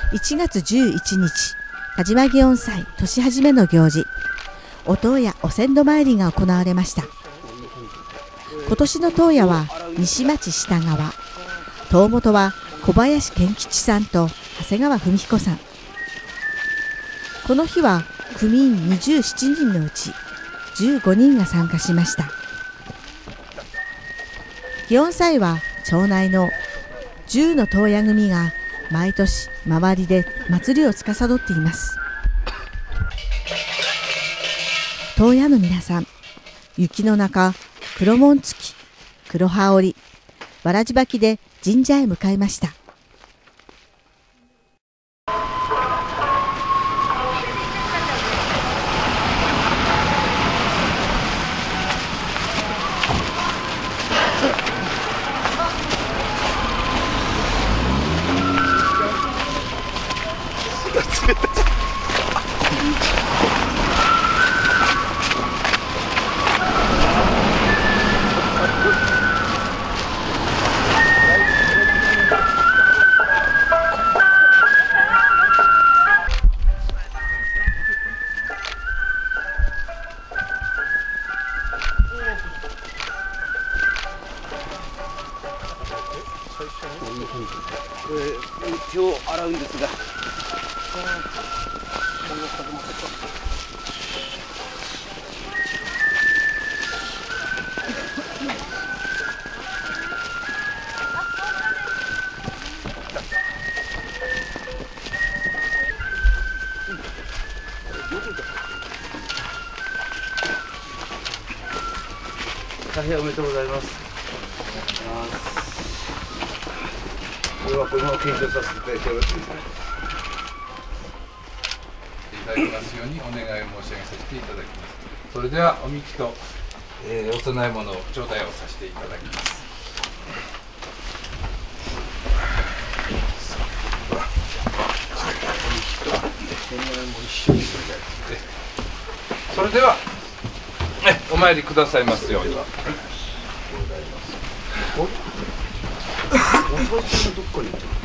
1月11日、田島祇園祭年始めの行事、お燈やお先祖参りが行われました。今年の燈屋は西町下川、灯元は小林健吉さんと長谷川文彦さん。この日は組員27人のうち15人が参加しました。祇園祭は町内の10の燈屋組が毎年周りで祭りを司っています。燈屋の皆さん、雪の中、黒紋付き、黒羽織、わらじ履きで神社へ向かいました。 手を洗うんですが、大変おめでとうございます。これはこのまま検証させていただいてよろしいですか。 いただきますようにお願いを申し上げさせていただきます。それではおみきと、お供え物を頂戴をさせていただきます。それではお参りくださいますように。 お賽銭のどっかに行った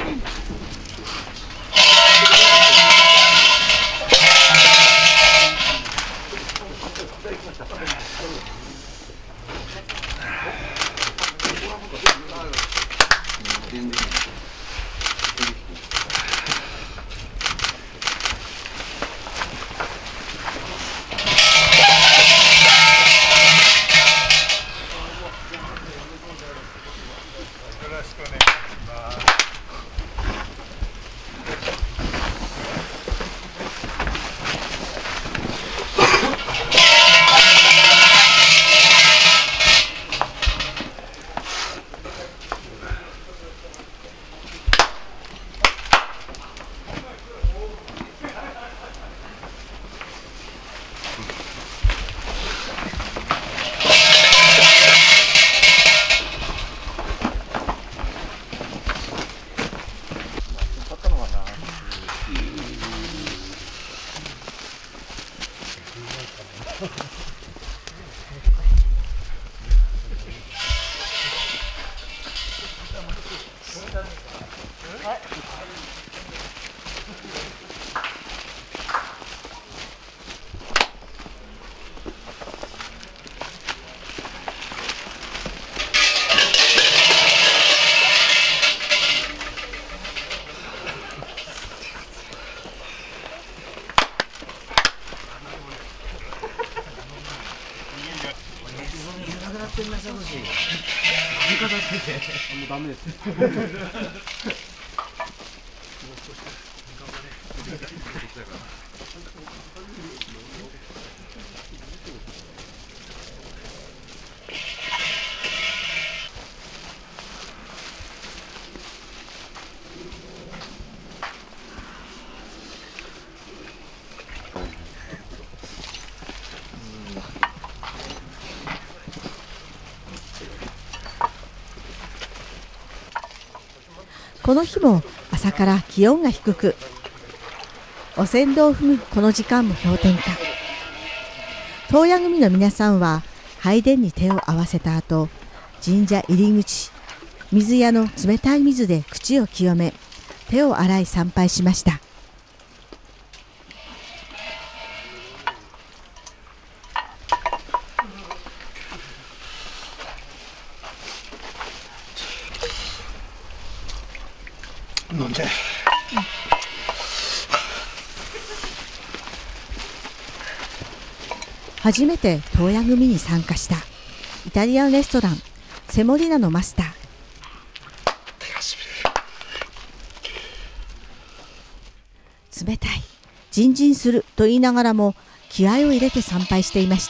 ダメです。 この日も朝から気温が低く、お船頭を踏むこの時間も氷点下。燈屋組の皆さんは拝殿に手を合わせた後、神社入り口、水屋の冷たい水で口を清め、 手を洗い参拝しました。 飲んじゃえ。 初めて洞爺組に参加したイタリアンレストランセモリナのマスター。冷たい、ジンジンすると言いながらも気合を入れて参拝していました。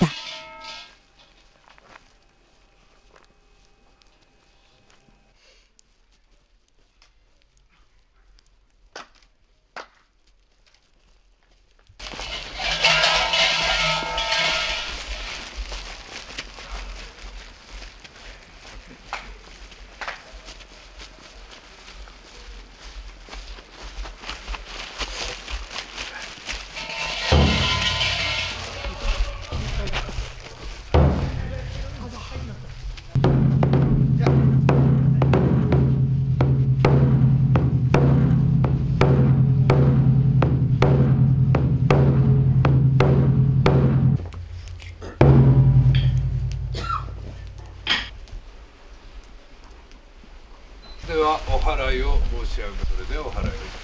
ではお祓いを申し上げます。それでお祓いを